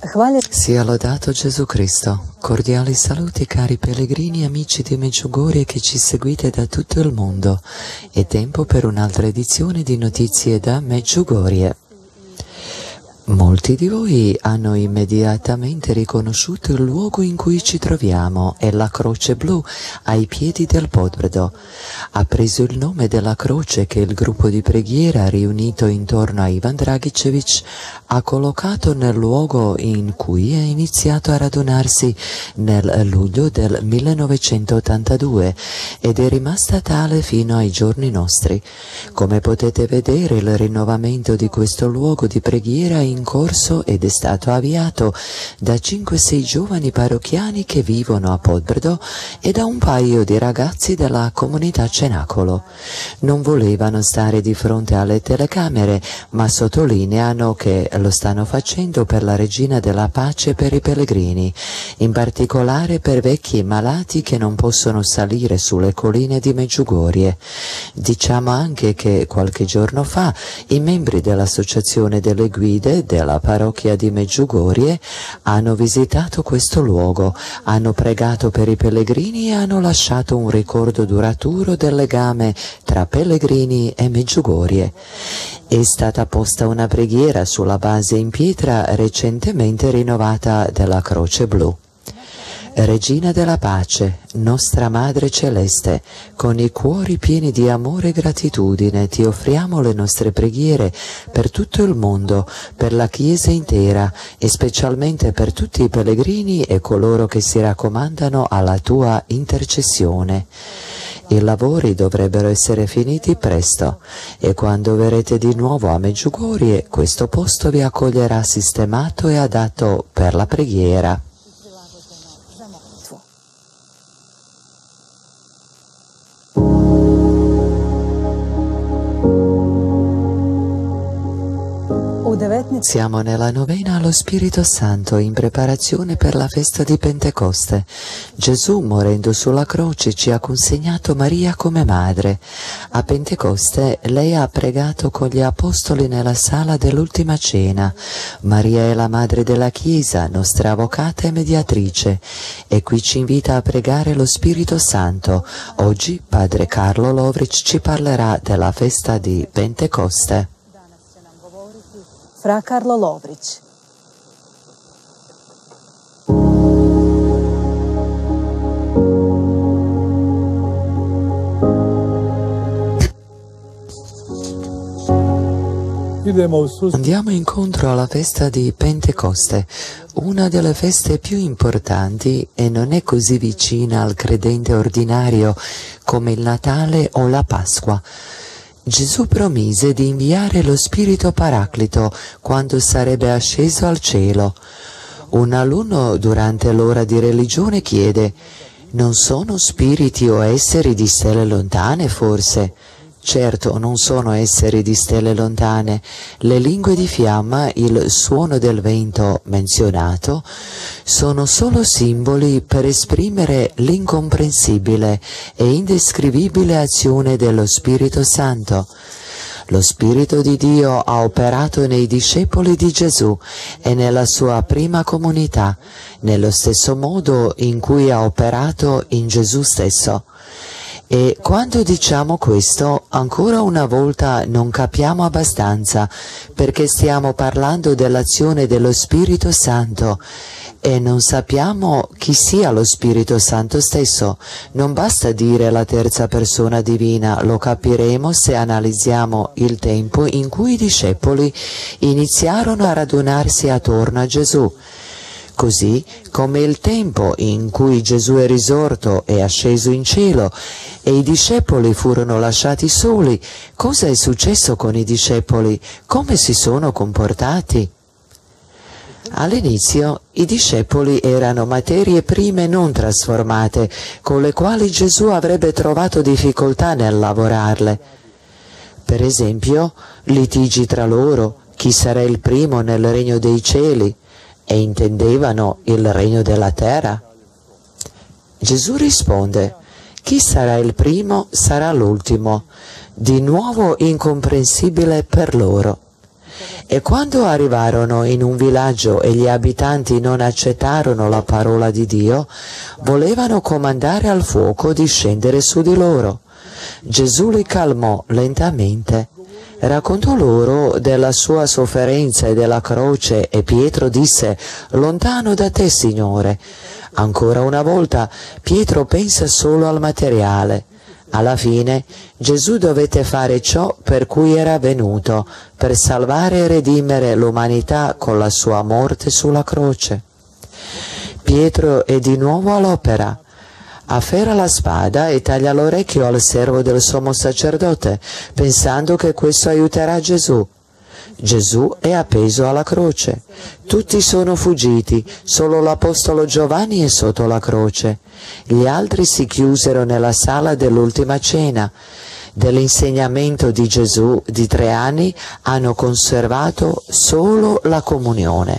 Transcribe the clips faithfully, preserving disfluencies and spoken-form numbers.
Sia lodato Gesù Cristo. Cordiali saluti cari pellegrini e amici di Medjugorje che ci seguite da tutto il mondo. È tempo per un'altra edizione di Notizie da Medjugorje. Molti di voi hanno immediatamente riconosciuto il luogo in cui ci troviamo, è la Croce Blu ai piedi del Podbrdo. Ha preso il nome della croce che il gruppo di preghiera riunito intorno a Ivan Dragicevic ha collocato nel luogo in cui è iniziato a radunarsi nel luglio del millenovecentottantadue ed è rimasta tale fino ai giorni nostri. Come potete vedere, il rinnovamento di questo luogo di preghiera è in corso ed è stato avviato da cinque sei giovani parrocchiani che vivono a Podbrdo e da un paio di ragazzi della comunità Cenacolo. Non volevano stare di fronte alle telecamere, ma sottolineano che lo stanno facendo per la Regina della Pace e per i pellegrini, in particolare per vecchi e malati che non possono salire sulle colline di Medjugorje. Diciamo anche che qualche giorno fa i membri dell'Associazione delle Guide della parrocchia di Medjugorje hanno visitato questo luogo, hanno pregato per i pellegrini e hanno lasciato un ricordo duraturo del legame tra pellegrini e Medjugorje. È stata posta una preghiera sulla base in pietra recentemente rinnovata della Croce Blu. Regina della Pace, nostra Madre Celeste, con i cuori pieni di amore e gratitudine ti offriamo le nostre preghiere per tutto il mondo, per la Chiesa intera e specialmente per tutti i pellegrini e coloro che si raccomandano alla tua intercessione. I lavori dovrebbero essere finiti presto e quando verrete di nuovo a Medjugorje questo posto vi accoglierà sistemato e adatto per la preghiera. Siamo nella novena allo Spirito Santo in preparazione per la festa di Pentecoste. Gesù, morendo sulla croce, ci ha consegnato Maria come madre. A Pentecoste lei ha pregato con gli apostoli nella sala dell'ultima cena. Maria è la madre della Chiesa, nostra avvocata e mediatrice, e qui ci invita a pregare lo Spirito Santo. Oggi padre Carlo Lovric ci parlerà della festa di Pentecoste. Fra Carlo Lovric. Andiamo incontro alla festa di Pentecoste, una delle feste più importanti e non è così vicina al credente ordinario come il Natale o la Pasqua. Gesù promise di inviare lo Spirito Paraclito quando sarebbe asceso al cielo. Un alunno durante l'ora di religione chiede: non sono spiriti o esseri di stelle lontane forse? Certo, non sono esseri di stelle lontane. Le lingue di fiamma, il suono del vento menzionato, sono solo simboli per esprimere l'incomprensibile e indescrivibile azione dello Spirito Santo. Lo Spirito di Dio ha operato nei discepoli di Gesù e nella sua prima comunità, nello stesso modo in cui ha operato in Gesù stesso. E quando diciamo questo, ancora una volta non capiamo abbastanza, perché stiamo parlando dell'azione dello Spirito Santo e non sappiamo chi sia lo Spirito Santo stesso. Non basta dire la terza persona divina, lo capiremo se analizziamo il tempo in cui i discepoli iniziarono a radunarsi attorno a Gesù. Così come il tempo in cui Gesù è risorto e asceso in cielo e i discepoli furono lasciati soli, cosa è successo con i discepoli? Come si sono comportati? All'inizio i discepoli erano materie prime non trasformate, con le quali Gesù avrebbe trovato difficoltà nel lavorarle. Per esempio, litigi tra loro, chi sarà il primo nel regno dei cieli? E intendevano il regno della terra? Gesù risponde: chi sarà il primo sarà l'ultimo, di nuovo incomprensibile per loro. E quando arrivarono in un villaggio e gli abitanti non accettarono la parola di Dio, volevano comandare al fuoco di scendere su di loro. Gesù li calmò lentamente, raccontò loro della sua sofferenza e della croce e Pietro disse: «Lontano da te, Signore». Ancora una volta Pietro pensa solo al materiale. Alla fine Gesù dovette fare ciò per cui era venuto, per salvare e redimere l'umanità con la sua morte sulla croce. Pietro è di nuovo all'opera. Afferra la spada e taglia l'orecchio al servo del sommo sacerdote, pensando che questo aiuterà Gesù. Gesù è appeso alla croce. Tutti sono fuggiti, solo l'apostolo Giovanni è sotto la croce. Gli altri si chiusero nella sala dell'ultima cena. Dell'insegnamento di Gesù di tre anni hanno conservato solo la comunione.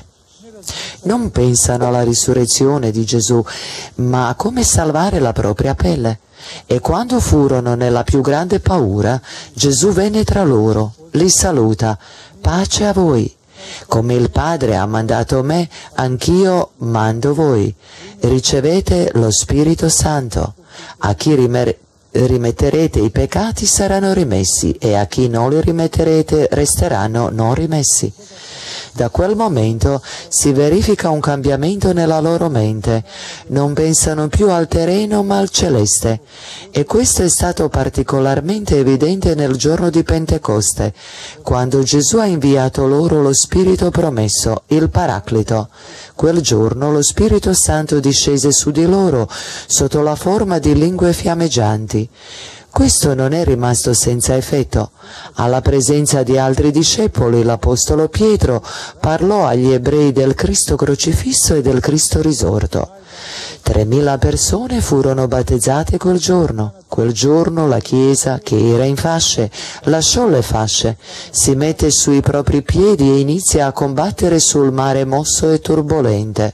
Non pensano alla risurrezione di Gesù, ma a come salvare la propria pelle. E quando furono nella più grande paura, Gesù venne tra loro, li saluta: «Pace a voi. Come il Padre ha mandato me, anch'io mando voi. Ricevete lo Spirito Santo. A chi rimer- rimetterete i peccati saranno rimessi, e a chi non li rimetterete resteranno non rimessi». Da quel momento si verifica un cambiamento nella loro mente. Non pensano più al terreno ma al celeste. E questo è stato particolarmente evidente nel giorno di Pentecoste, quando Gesù ha inviato loro lo Spirito promesso, il Paraclito. Quel giorno lo Spirito Santo discese su di loro sotto la forma di lingue fiammeggianti. Questo non è rimasto senza effetto. Alla presenza di altri discepoli, l'Apostolo Pietro parlò agli ebrei del Cristo crocifisso e del Cristo risorto. Tremila persone furono battezzate quel giorno. Quel giorno la Chiesa, che era in fasce, lasciò le fasce, si mette sui propri piedi e inizia a combattere sul mare mosso e turbolente.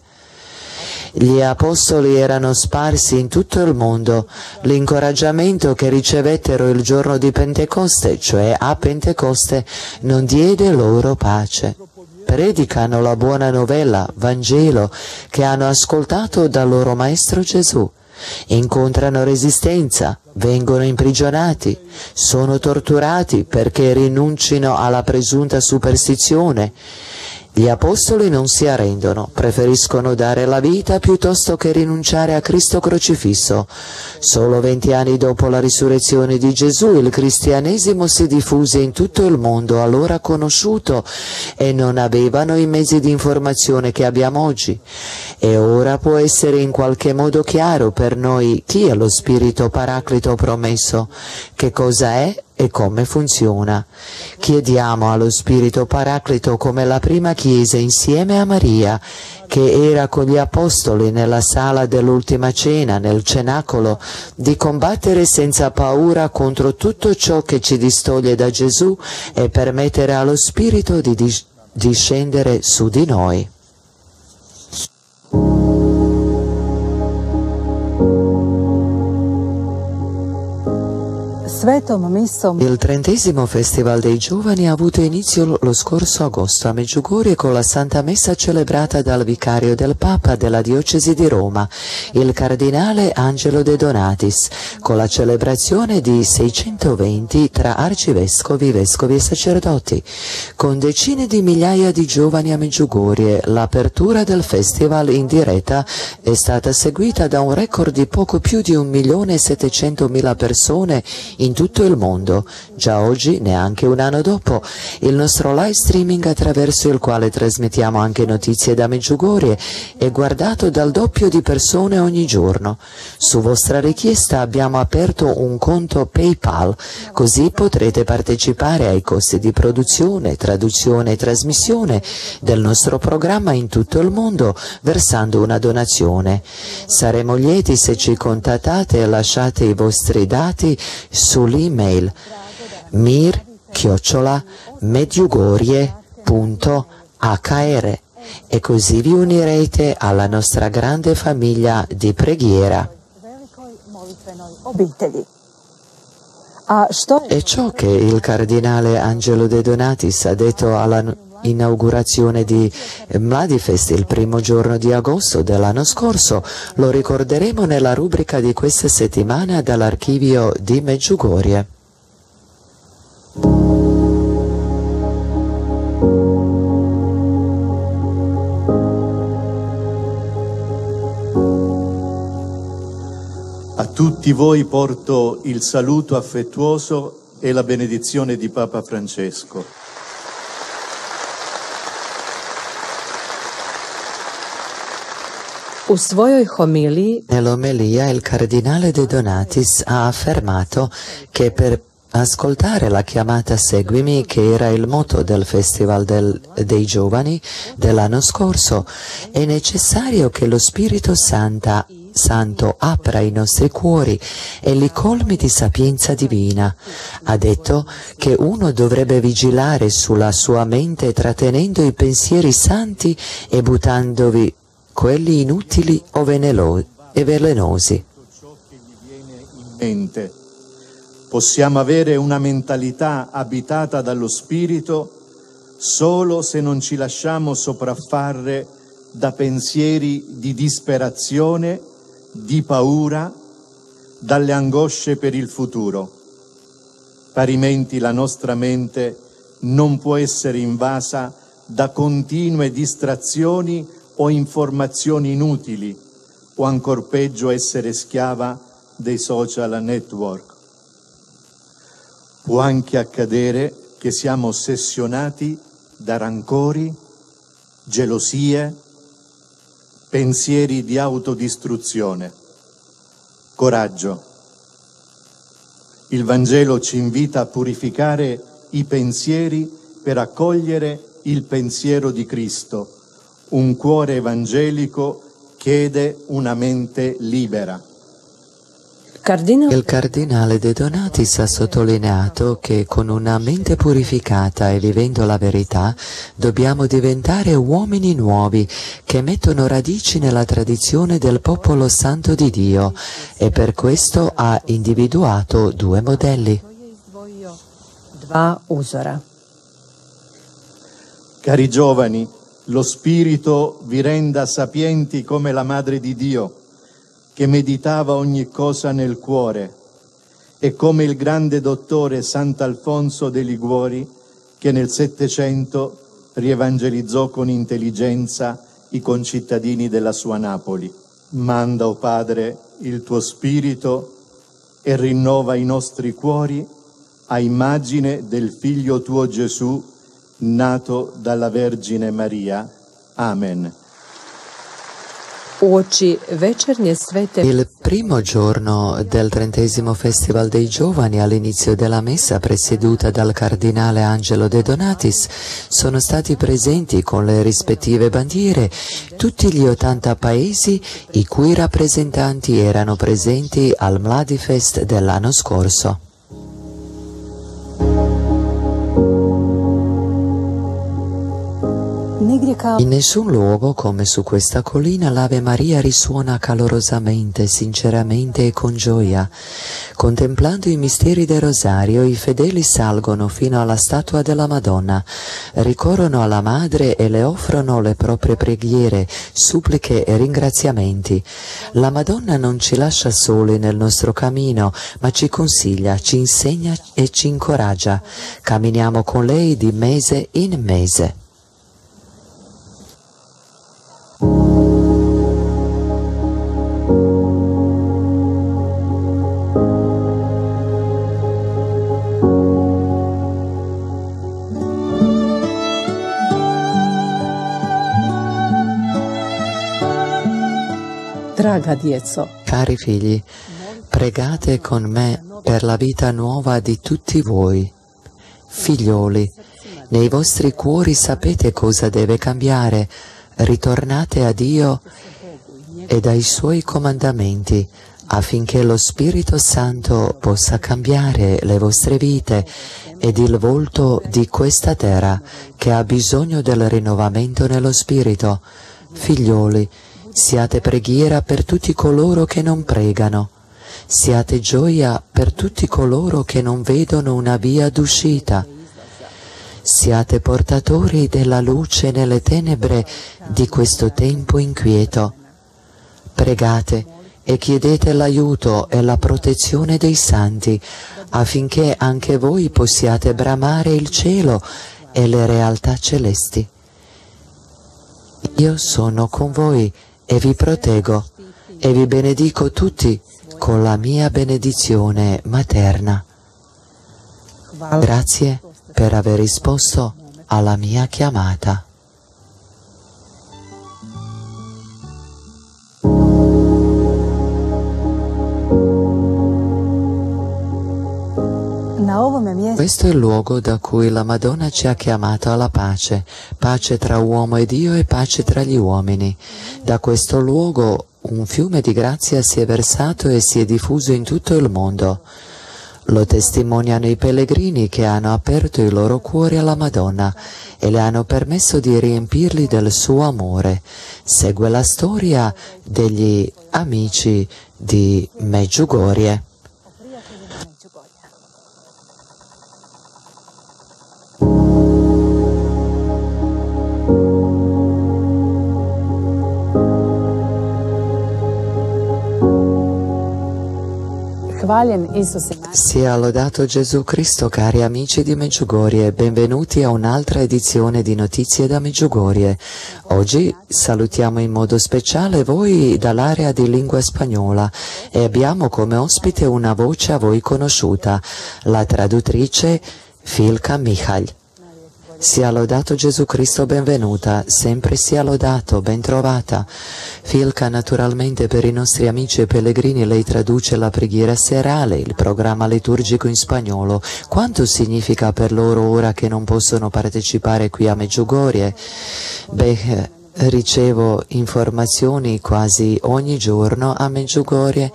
Gli apostoli erano sparsi in tutto il mondo. L'incoraggiamento che ricevettero il giorno di Pentecoste, cioè a Pentecoste, non diede loro pace. Predicano la buona novella, Vangelo, che hanno ascoltato dal loro Maestro Gesù. Incontrano resistenza, vengono imprigionati, sono torturati perché rinuncino alla presunta superstizione. Gli apostoli non si arrendono, preferiscono dare la vita piuttosto che rinunciare a Cristo crocifisso. Solo venti anni dopo la risurrezione di Gesù il cristianesimo si diffuse in tutto il mondo allora conosciuto e non avevano i mezzi di informazione che abbiamo oggi. E ora può essere in qualche modo chiaro per noi chi è lo Spirito Paraclito promesso, che cosa è e come funziona. Chiediamo allo Spirito Paraclito, come la prima Chiesa insieme a Maria, che era con gli Apostoli nella sala dell'ultima cena, nel cenacolo, di combattere senza paura contro tutto ciò che ci distoglie da Gesù e permettere allo Spirito di dis- discendere su di noi. Il trentesimo Festival dei Giovani ha avuto inizio lo scorso agosto a Medjugorje con la Santa Messa celebrata dal vicario del Papa della Diocesi di Roma, il cardinale Angelo De Donatis, con la celebrazione di seicentoventi tra arcivescovi, vescovi e sacerdoti. Con decine di migliaia di giovani a Medjugorje, l'apertura del festival in diretta è stata seguita da un record di poco più di un milione e settecentomila persone in in tutto il mondo. Già oggi, neanche un anno dopo, il nostro live streaming, attraverso il quale trasmettiamo anche notizie da Medjugorje, è guardato dal doppio di persone ogni giorno. Su vostra richiesta abbiamo aperto un conto PayPal, così potrete partecipare ai costi di produzione, traduzione e trasmissione del nostro programma in tutto il mondo, versando una donazione. Saremo lieti se ci contattate e lasciate i vostri dati sull'email mir chiocciola medjugorje punto h r e così vi unirete alla nostra grande famiglia di preghiera. E ciò che il cardinale Angelo De Donatis ha detto alla inaugurazione di Mladifest il primo giorno di agosto dell'anno scorso. Lo ricorderemo nella rubrica di questa settimana dall'archivio di Medjugorje. A tutti voi porto il saluto affettuoso e la benedizione di Papa Francesco. U svojoj homiliji Nell'omelia il cardinale De Donatis ha affermato che per ascoltare la chiamata Seguimi, che era il motto del Festival del, dei Giovani dell'anno scorso, è necessario che lo Spirito Santa, Santo apra i nostri cuori e li colmi di sapienza divina. Ha detto che uno dovrebbe vigilare sulla sua mente trattenendo i pensieri santi e buttandovi quelli inutili o venelo- e velenosi. Ciò che gli viene in mente. Possiamo avere una mentalità abitata dallo Spirito solo se non ci lasciamo sopraffare da pensieri di disperazione, di paura, dalle angosce per il futuro. Parimenti la nostra mente non può essere invasa da continue distrazioni o informazioni inutili, o ancor peggio essere schiava dei social network. Può anche accadere che siamo ossessionati da rancori, gelosie, pensieri di autodistruzione. Coraggio. Il Vangelo ci invita a purificare i pensieri per accogliere il pensiero di Cristo. Un cuore evangelico chiede una mente libera. Il cardinale De Donatis ha sottolineato che con una mente purificata e vivendo la verità dobbiamo diventare uomini nuovi che mettono radici nella tradizione del popolo santo di Dio, e per questo ha individuato due modelli. dva uzora. Cari giovani, lo Spirito vi renda sapienti come la Madre di Dio, che meditava ogni cosa nel cuore, e come il grande dottore Sant'Alfonso de Liguori, che nel Settecento rievangelizzò con intelligenza i concittadini della sua Napoli. Manda, o Padre, il tuo Spirito e rinnova i nostri cuori a immagine del Figlio tuo Gesù, nato dalla Vergine Maria. Amen. Uoči večernje svete Il primo giorno del trentesimo Festival dei Giovani, all'inizio della messa presieduta dal cardinale Angelo De Donatis, sono stati presenti con le rispettive bandiere tutti gli ottanta paesi i cui rappresentanti erano presenti al Mladifest dell'anno scorso. In nessun luogo come su questa collina l'Ave Maria risuona calorosamente, sinceramente e con gioia. Contemplando i misteri del Rosario, i fedeli salgono fino alla statua della Madonna, ricorrono alla Madre e le offrono le proprie preghiere, suppliche e ringraziamenti. La Madonna non ci lascia soli nel nostro cammino, ma ci consiglia, ci insegna e ci incoraggia. Camminiamo con lei di mese in mese. Draga djeco, Cari figli, pregate con me per la vita nuova di tutti voi. Figlioli, nei vostri cuori sapete cosa deve cambiare. Ritornate a Dio e dai Suoi comandamenti, affinché lo Spirito Santo possa cambiare le vostre vite ed il volto di questa terra che ha bisogno del rinnovamento nello Spirito. Figlioli, siate preghiera per tutti coloro che non pregano. Siate gioia per tutti coloro che non vedono una via d'uscita. Siate portatori della luce nelle tenebre di questo tempo inquieto. Pregate e chiedete l'aiuto e la protezione dei santi, affinché anche voi possiate bramare il cielo e le realtà celesti. Io sono con voi e vi proteggo e vi benedico tutti con la mia benedizione materna. Grazie per aver risposto alla mia chiamata. Questo è il luogo da cui la Madonna ci ha chiamato alla pace, pace tra uomo e Dio e pace tra gli uomini. Da questo luogo un fiume di grazia si è versato e si è diffuso in tutto il mondo. Lo testimoniano i pellegrini che hanno aperto i loro cuori alla Madonna e le hanno permesso di riempirli del suo amore. Segue la storia degli amici di Medjugorje. Sia lodato Gesù Cristo, cari amici di Medjugorje, benvenuti a un'altra edizione di Notizie da Medjugorje. Oggi salutiamo in modo speciale voi dall'area di lingua spagnola e abbiamo come ospite una voce a voi conosciuta, la traduttrice Filka Michal. Sia lodato Gesù Cristo, benvenuta, sempre sia lodato, ben trovata. Filka, naturalmente per i nostri amici e pellegrini lei traduce la preghiera serale, il programma liturgico in spagnolo. Quanto significa per loro ora che non possono partecipare qui a Medjugorje? Beh, ricevo informazioni quasi ogni giorno a Medjugorje,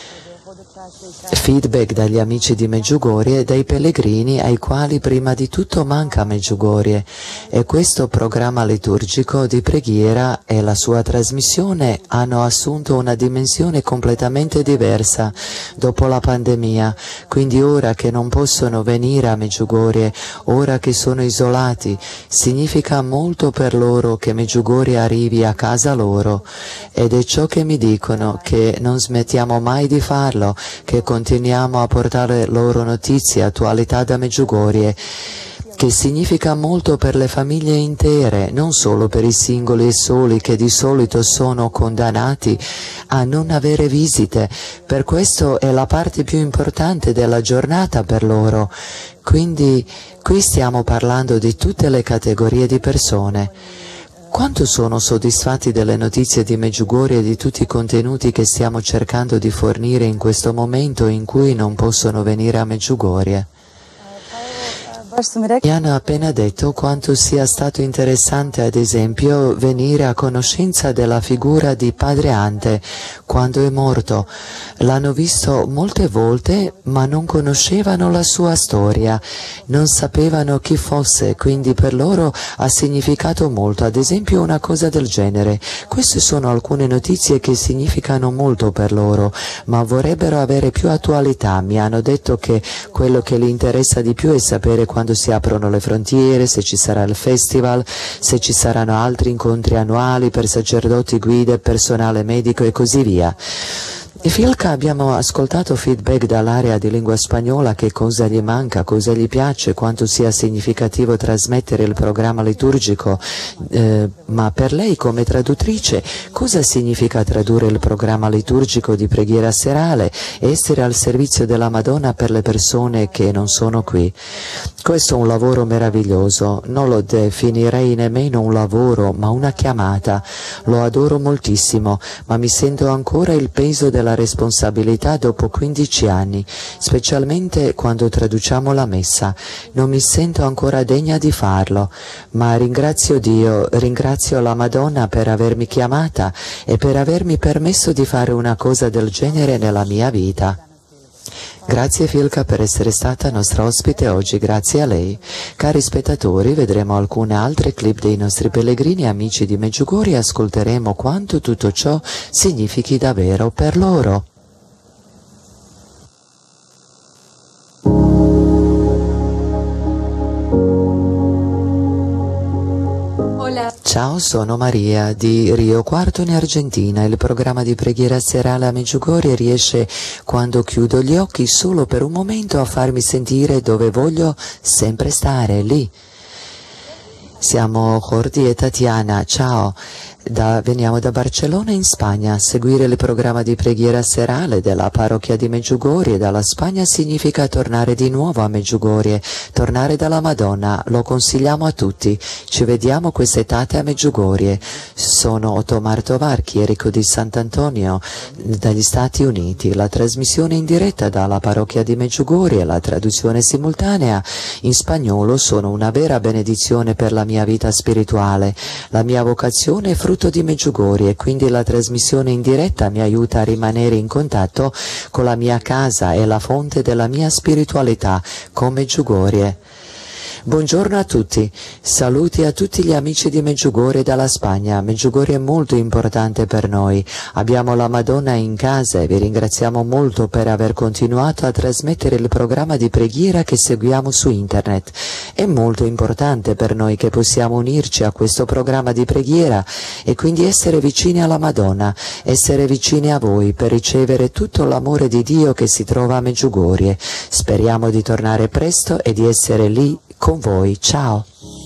feedback dagli amici di Medjugorje e dai pellegrini ai quali prima di tutto manca Medjugorje, e questo programma liturgico di preghiera e la sua trasmissione hanno assunto una dimensione completamente diversa dopo la pandemia. Quindi ora che non possono venire a Medjugorje, ora che sono isolati, significa molto per loro che Medjugorje arrivi a casa loro, ed è ciò che mi dicono, che non smettiamo mai di farlo, che continuiamo a portare loro notizie, attualità da Medjugorje, che significa molto per le famiglie intere, non solo per i singoli e soli che di solito sono condannati a non avere visite. Per questo è la parte più importante della giornata per loro. Quindi qui stiamo parlando di tutte le categorie di persone. Quanto sono soddisfatti delle notizie di Medjugorje e di tutti i contenuti che stiamo cercando di fornire in questo momento in cui non possono venire a Medjugorje? Mi hanno appena detto quanto sia stato interessante, ad esempio, venire a conoscenza della figura di Padre Ante quando è morto. L'hanno visto molte volte, ma non conoscevano la sua storia, non sapevano chi fosse, quindi per loro ha significato molto, ad esempio, una cosa del genere. Queste sono alcune notizie che significano molto per loro, ma vorrebbero avere più attualità. Mi hanno detto che quello che li interessa di più è sapere quando si aprono le frontiere, se ci sarà il festival, se ci saranno altri incontri annuali per sacerdoti, guide, personale medico e così via. E Filka, abbiamo ascoltato feedback dall'area di lingua spagnola, che cosa gli manca, cosa gli piace, quanto sia significativo trasmettere il programma liturgico, eh, ma per lei come traduttrice cosa significa tradurre il programma liturgico di preghiera serale e essere al servizio della Madonna per le persone che non sono qui? Questo è un lavoro meraviglioso, non lo definirei nemmeno un lavoro, ma una chiamata. Lo adoro moltissimo, ma mi sento ancora il peso della responsabilità dopo quindici anni, specialmente quando traduciamo la messa. Non mi sento ancora degna di farlo, ma ringrazio Dio, ringrazio la Madonna per avermi chiamata e per avermi permesso di fare una cosa del genere nella mia vita. Grazie Filka per essere stata nostra ospite oggi, grazie a lei. Cari spettatori, vedremo alcune altre clip dei nostri pellegrini amici di Medjugorje e ascolteremo quanto tutto ciò significhi davvero per loro. Ciao, sono Maria di Rio Cuarto in Argentina. Il programma di preghiera serale a Medjugorje riesce, quando chiudo gli occhi, solo per un momento a farmi sentire dove voglio sempre stare, lì. Siamo Jordi e Tatiana, ciao. Da, veniamo da Barcellona in Spagna. Seguire il programma di preghiera serale della parrocchia di Medjugorje dalla Spagna significa tornare di nuovo a Medjugorje, tornare dalla Madonna. Lo consigliamo a tutti. Ci vediamo quest'estate a Medjugorje. Sono Otomar Tovar, chierico di Sant'Antonio dagli Stati Uniti. La trasmissione in diretta dalla parrocchia di Medjugorje e la traduzione simultanea in spagnolo sono una vera benedizione per la mia vita spirituale. La mia vocazione è frutto di Medjugorje e quindi la trasmissione in diretta mi aiuta a rimanere in contatto con la mia casa e la fonte della mia spiritualità, con Medjugorje. Buongiorno a tutti, saluti a tutti gli amici di Medjugorje dalla Spagna. Medjugorje è molto importante per noi, abbiamo la Madonna in casa e vi ringraziamo molto per aver continuato a trasmettere il programma di preghiera che seguiamo su internet. È molto importante per noi che possiamo unirci a questo programma di preghiera e quindi essere vicini alla Madonna, essere vicini a voi per ricevere tutto l'amore di Dio che si trova a Medjugorje. Speriamo di tornare presto e di essere lì con voi. Ciao.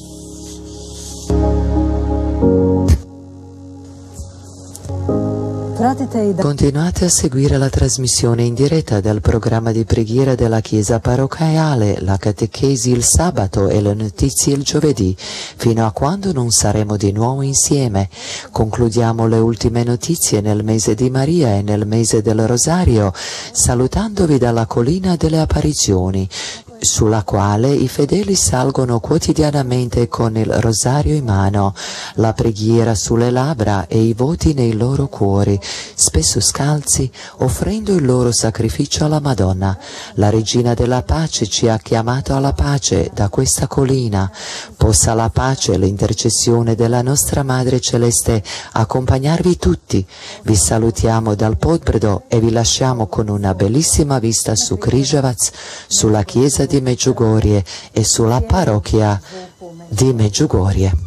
Continuate a seguire la trasmissione in diretta del programma di preghiera della Chiesa parrocchiale, la catechesi il sabato e le notizie il giovedì, fino a quando non saremo di nuovo insieme. Concludiamo le ultime notizie nel mese di Maria e nel mese del Rosario, salutandovi dalla collina delle apparizioni, sulla quale i fedeli salgono quotidianamente con il rosario in mano, la preghiera sulle labbra e i voti nei loro cuori, spesso scalzi, offrendo il loro sacrificio alla Madonna. La Regina della Pace ci ha chiamato alla pace da questa collina. Possa la pace e l'intercessione della nostra Madre Celeste accompagnarvi tutti. Vi salutiamo dal Podbredo e vi lasciamo con una bellissima vista su Križevac, sulla chiesa di Medjugorje e sulla parrocchia di Medjugorje.